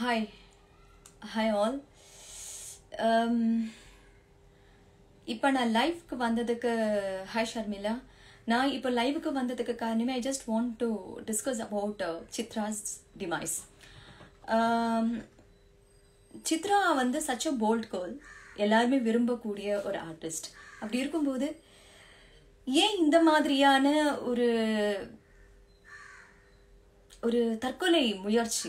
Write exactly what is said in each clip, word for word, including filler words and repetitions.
Hi. Hi all. Um, இப்போ நான் லைவ்க்கு வந்ததுக்கு ஹாய் ஷர்மிளா. நான் இப்போ லைவுக்கு வந்ததுக்கு காரணமே I just want to discuss about சித்ராஸ் டிமைஸ். சித்ரா வந்து சச் அ போல்ட் கேர்ள், எல்லாருமே விரும்பக்கூடிய ஒரு ஆர்டிஸ்ட். அப்படி இருக்கும்போது ஏன் இந்த மாதிரியான ஒரு ஒரு தற்கொலை முயற்சி,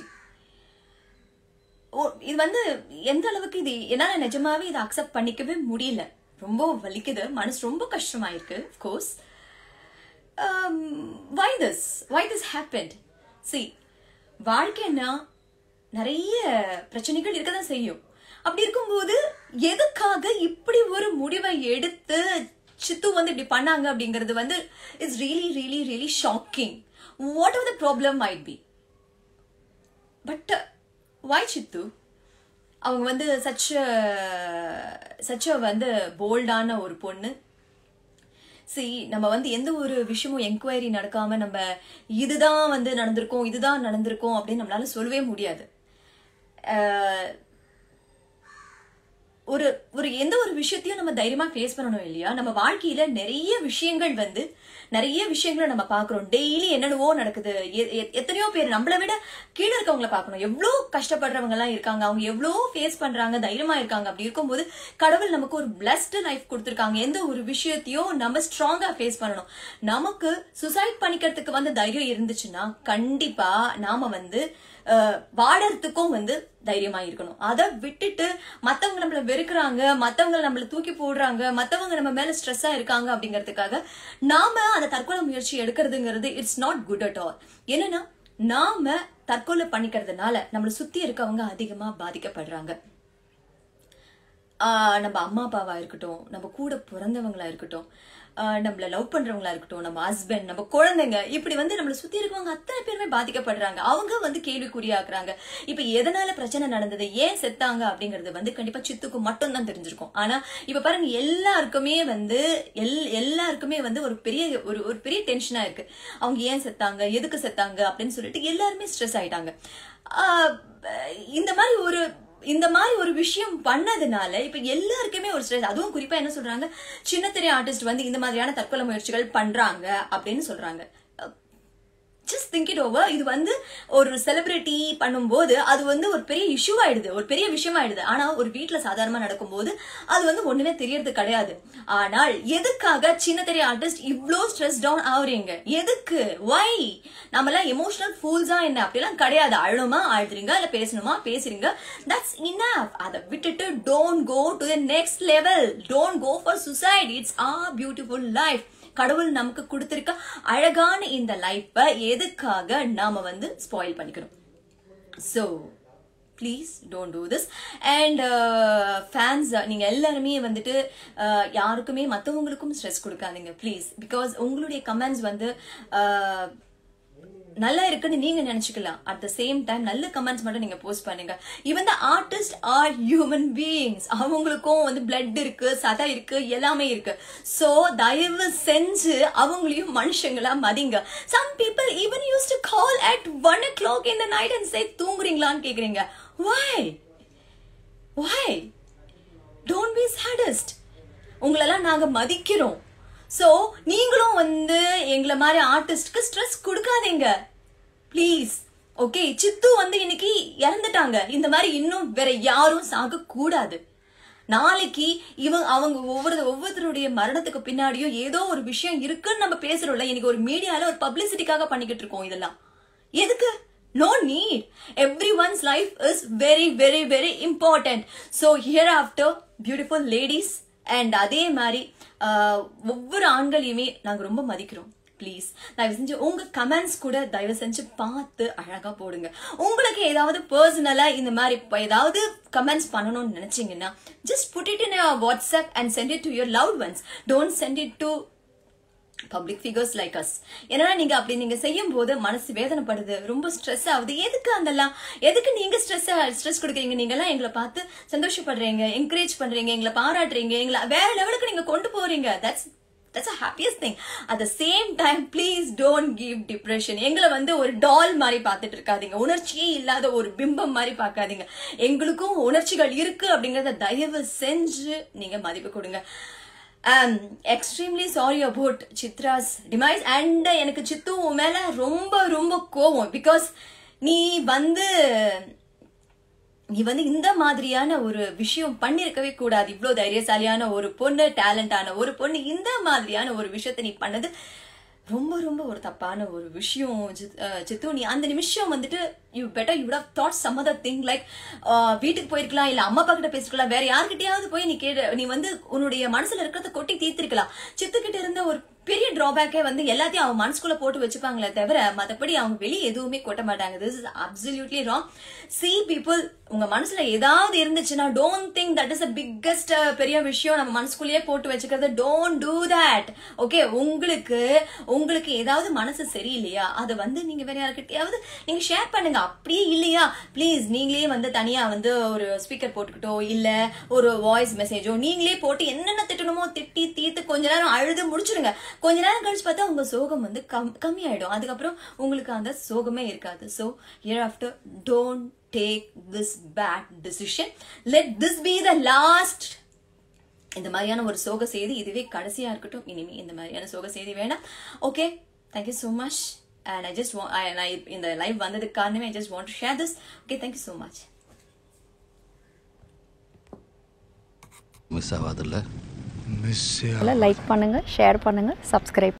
இது வந்து எந்த அளவுக்கு இது என்னால நிஜமாவே இதை அக்செப்ட் பண்ணிக்கவே முடியல. ரொம்ப வலிக்குது, மனசு ரொம்ப கஷ்டமாயிருக்கு. of course um, why this why this happened? see, வாழ்க்கைன்னா நிறைய பிரச்சனைகள் இருக்கதான் செய்யும். அப்படி இருக்கும்போது எதுக்காக இப்படி ஒரு முடிவை எடுத்து சித்து வந்து இப்படி பண்ணாங்க அப்படிங்கிறது வந்து it's really really really shocking. Whatever the problem might be, but why Chithu? அவங்க வந்து சச்ச சச்ச வந்து போல்டான ஒரு பொண்ணு. சரி, நம்ம வந்து எந்த ஒரு விஷயமும் என்கொயரி நடக்காம நம்ம இதுதான் வந்து நடந்திருக்கோம் இதுதான் நடந்திருக்கோம் அப்படின்னு நம்மளால சொல்லவே முடியாது. ஒரு ஒரு எந்த ஒரு விஷயத்தையும் நம்ம தைரியமா ஃபேஸ் பண்ணணும் இல்லையா? நம்ம வாழ்க்கையில நிறைய விஷயங்கள் வந்து நிறைய விஷயங்களை நம்ம பாக்குறோம். டெய்லி என்னென்னவோ நடக்குது. எத்தனையோ பேர் நம்மளை விட கீழே இருக்கவங்களை பார்க்கணும். எவ்வளோ கஷ்டப்படுறவங்க எல்லாம் இருக்காங்க, அவங்க எவ்வளோ ஃபேஸ் பண்றாங்க, தைரியமா இருக்காங்க. அப்படி இருக்கும்போது கடவுள் நமக்கு ஒரு பிளஸ்ட் லைஃப் கொடுத்துருக்காங்க. எந்த ஒரு விஷயத்தையும் நம்ம ஸ்ட்ராங்கா ஃபேஸ் பண்ணணும். நமக்கு சுசைட் பண்ணிக்கிறதுக்கு வந்து தைரியம் இருந்துச்சுன்னா கண்டிப்பா நாம வந்து வாடறதுக்கும் வந்து தைரியமா இருக்கணும். அதை விட்டுட்டு மத்தவங்க நம்மள வெறுக்கிறாங்க, மத்தவங்க நம்மள தூக்கி போடுறாங்க, மத்தவங்க நம்ம மேல ஸ்ட்ரெஸ்ஸா இருக்காங்க அப்படிங்கறதுக்காக நாம அந்த தற்கொலை முயற்சி எடுக்கிறதுங்கிறது it's not good at all. என்னன்னா, நாம தற்கொலை பண்ணிக்கிறதுனால நம்மள சுத்தி இருக்கவங்க அதிகமா பாதிக்கப்படுறாங்க. ஆஹ் நம்ம அம்மா அப்பாவா இருக்கட்டும், நம்ம கூட பிறந்தவங்களா இருக்கட்டும், நம்மள லவ் பண்றவங்களா இருக்கட்டும், நம்ம ஹஸ்பண்ட், நம்ம குழந்தைங்க, இப்படி வந்து நம்மள சுத்தி இருக்கவங்க அத்தனை பேருமே பாதிக்கப்படுறாங்க. அவங்க வந்து கேள்விக்குறியாக்குறாங்க. இப்ப எதனால பிரச்சனை நடந்தது, ஏன் செத்தாங்க அப்படிங்கறது வந்து கண்டிப்பா சித்துக்கு மட்டும் தான் தெரிஞ்சிருக்கும். ஆனா இப்ப பாருங்க, எல்லாருக்குமே வந்து எல் எல்லாருக்குமே வந்து ஒரு பெரிய ஒரு ஒரு பெரிய டென்ஷனா இருக்கு. அவங்க ஏன் செத்தாங்க, எதுக்கு செத்தாங்க அப்படின்னு சொல்லிட்டு எல்லாருமே ஸ்ட்ரெஸ் ஆயிட்டாங்க. ஆஹ் இந்த மாதிரி ஒரு இந்த மாதிரி ஒரு விஷயம் பண்ணதுனால இப்ப எல்லாருக்குமே ஒரு ஸ்ட்ரெஸ். அதுவும் குறிப்பா என்ன சொல்றாங்க, சின்ன திரை ஆர்டிஸ்ட் வந்து இந்த மாதிரியான தற்கொலை முயற்சிகள் பண்றாங்க அப்படின்னு சொல்றாங்க. Just think it over. இது வந்து ஒரு செலிபிரிட்டி பண்ணும்போது அது வந்து ஒரு பெரிய இஷ்யூ ஆயிடுது, ஒரு பெரிய விஷயம் ஆயிடுது. ஆனா ஒரு வீட்டுல சாதாரணமா நடக்கும்போது அது வந்து ஒண்ணுமே தெரியறது கிடையாது. ஆனால் எதுக்காக சின்ன திரை ஆர்டிஸ்ட் இவ்ளோ ஸ்ட்ரெஸ் டவுன் ஆகுறீங்க? எதுக்கு? வை? நம்ம எல்லாம் எமோஷனல் ஃபூல்ஸா என்ன? அப்படிலாம் கிடையாது. அழுமா அழுதுறீங்க, இல்ல பேசணுமா பேசுறீங்க, தட்ஸ் இனஃப். அதை விட்டுட்டு don't go to the next level. Don't go for suicide. It's our beautiful life. கடவுள் நமக்கு கொடுத்திருக்க அழகான இந்த லைஃபை எதுக்காக நாம வந்து ஸ்பாயில் பண்ணிக்கணும்? So please don't do this. And fans, நீங்க எல்லாருமே வந்துட்டு யாருக்குமே மற்றவங்களுக்கும் ஸ்ட்ரெஸ் கொடுக்காதீங்க ப்ளீஸ். பிகாஸ் உங்களுடைய கமெண்ட்ஸ் வந்து நல்லா இருக்குன்னு நீங்க நினைச்சுக்கலாம். அட் த சேம் டைம் நல்ல கமெண்ட்ஸ் மட்டும் நீங்க போஸ்ட் பண்ணுங்க. Even the artist are human beings. அவங்களுக்கும் வந்து பிளட் இருக்கு, சதை இருக்கு, எல்லாமே இருக்கு. சோ தயவு செஞ்சு அவங்களையும் மனுஷங்களா மதிங்க. Some people even use to call at one o'clock in the night and say தூங்குறீங்களான்னு கேக்குறீங்க. why why don't be sadist. உங்களெல்லாம் நாங்க மதிக்கிறோம். சோ நீங்களும் வந்து எங்களை மாதிரி ஆர்டிஸ்ட்க்கு ஸ்ட்ரெஸ் கொடுக்காதீங்க ப்ளீஸ். ஓகே, சித்து வந்து இன்னைக்கு இறந்துட்டாங்க. இந்த மாதிரி இன்னும் வேற யாரும் சாக கூடாது. நாளைக்கு இவங்க அவங்க ஒவ்வொரு ஒவ்வொருத்தருடைய மரணத்துக்கு பின்னாடியும் ஏதோ ஒரு விஷயம் இருக்குன்னு நம்ம பேசுறோம்ல. இன்னைக்கு ஒரு மீடியால ஒரு பப்ளிசிட்டிக்காக பண்ணிக்கிட்டு இருக்கோம். இதெல்லாம் எதுக்கு? No need. Everyone's life is very very very important. So hereafter, beautiful ladies, and அதே மாதிரி ஒவ்வொரு ஆண்களையுமே நாங்க ரொம்ப மதிக்கிறோம். ப்ளீஸ் தயவு செஞ்சு உங்க கமெண்ட்ஸ் கூட தயவு செஞ்சு பார்த்து அழகா போடுங்க. உங்களுக்கு ஏதாவது பர்சனலா இந்த மாதிரி ஏதாவது கமெண்ட்ஸ் பண்ணணும்னு நினைச்சீங்கன்னா just put it in your WhatsApp and send it to your loved ones. Don't send it to public figures like us. ஏன்னா நீங்க அப்படி நீங்க செய்யும் போது மனசு வேதனைப்படுது, ரொம்ப ஸ்ட்ரெஸ் ஆகுது. எதுக்கு அதெல்லாம்? எதுக்கு நீங்க ஸ்ட்ரெஸ் ஸ்ட்ரெஸ் கொடுக்குறீங்க? நீங்க எல்லாம் எங்களை பார்த்து சந்தோஷப்படுறீங்க, என்கரேஜ் பண்றீங்க, எங்களை பாராட்டுறீங்க, எங்களை வேற லெவலுக்கு நீங்க கொண்டு போறீங்க. That's that's the happiest thing. At the same time, please don't give depression. எங்களை வந்து ஒரு டால் மாதிரி பார்த்துட்டு இருக்காதீங்க, உணர்ச்சியே இல்லாத ஒரு பிம்பம் மாதிரி பார்க்காதீங்க. எங்களுக்கும் உணர்ச்சிகள் இருக்கு அப்படிங்கறத தயவு செஞ்சு நீங்க மதிப்பு கொடுங்க. Um, extremely sorry about Chitra's demise. And எனக்கு சித்து மேல ரொம்ப ரொம்ப கோவம். Because நீ வந்து நீ வந்து இந்த மாதிரியான ஒரு விஷயம் பண்ணிருக்கவே கூடாது. இவ்வளவு தைரியசாலியான ஒரு பொண்ணு, டேலண்டான ஒரு பொண்ணு, இந்த மாதிரியான ஒரு விஷயத்த நீ பண்ணது ரொம்ப ரொம்ப ஒரு தப்பான ஒரு விஷயம் சித்து. நீ அந்த நிமிஷம் வந்துட்டு you better you would have thought some other thing, like வீட்டுக்கு போயிருக்கலாம், இல்ல அம்மா அப்பா கிட்ட பேசிக்கலாம், வேற யார்கிட்டயாவது போய் நீ கேடு நீ வந்து உன்னுடைய மனசுல இருக்கிறத கொட்டி தீர்த்திருக்கலாம். சித்து கிட்ட இருந்த ஒரு பெரிய டிராபேக்கே வந்து எல்லாத்தையும் அவங்க மனசுக்குள்ள போட்டு வச்சுப்பாங்களே தவிர மத்தபடி அவங்க வெளியே எதுவுமே கொட்ட மாட்டாங்க. This is absolutely wrong. See people, உங்க மனசுல ஏதாவது இருந்துச்சுன்னா don't think that is a biggest பெரிய விஷயம் நம்ம மனசுக்குள்ளேயே போட்டு வச்சுக்கிறது. Don't do that. ஓகே, உங்களுக்கு உங்களுக்கு ஏதாவது மனசு சரியில்லையா அதை வந்து நீங்க வேற யாருக்கிட்டையாவது நீங்க ஷேர் பண்ணுங்க. அப்படியே இல்லையா ப்ளீஸ் நீங்களே வந்து தனியா வந்து ஒரு ஸ்பீக்கர் போட்டுக்கிட்டோ இல்ல ஒரு வாய்ஸ் மெசேஜோ நீங்களே போட்டு என்னென்ன திட்டணுமோ திட்டி தீர்த்து கொஞ்ச நேரம் அழுது முடிச்சிருங்க. கொஞ்ச நேரம் கழிச்சு பார்த்தா உங்க சோகம் வந்து கம்மி ஆயிடும். அதுக்கப்புறம் உங்களுக்கு அந்த சோகமே இருக்காது. So hereafter don't take this bad decision. Let this be the last. இந்த மாதிரியான ஒரு சோக செய்தி இதுவே கடைசியா இருக்கட்டும். இனிமே இந்த மாதிரியான சோக செய்தி வேணாம். Okay, thank you so much. And I just want I and I in the live வந்ததுக்கு காரணமே I just want to share this. Okay, thank you so much. Miss ஆகாதுல்ல? மிஸ் லைக் பண்ணுங்க, ஷேர் பண்ணுங்க, சப்ஸ்கிரைப்